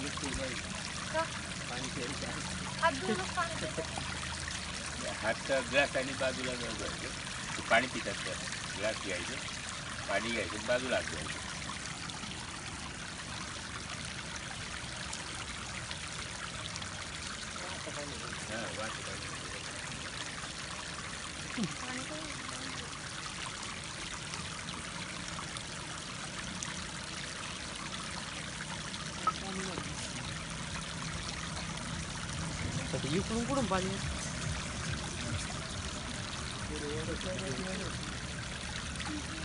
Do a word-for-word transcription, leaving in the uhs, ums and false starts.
पाणी प्यायचं हात धुवूनच पाणी पितात. हातचा ग्लास आणि बाजूला घ्यायचं. पाणी पितात तर ग्लास घ्यायचं, पाणी घ्यायचं, बाजूला हात घ्यायचं. हां वाट पाहिजे. पाणी काय? इकडून कुठून पाणी हम्म.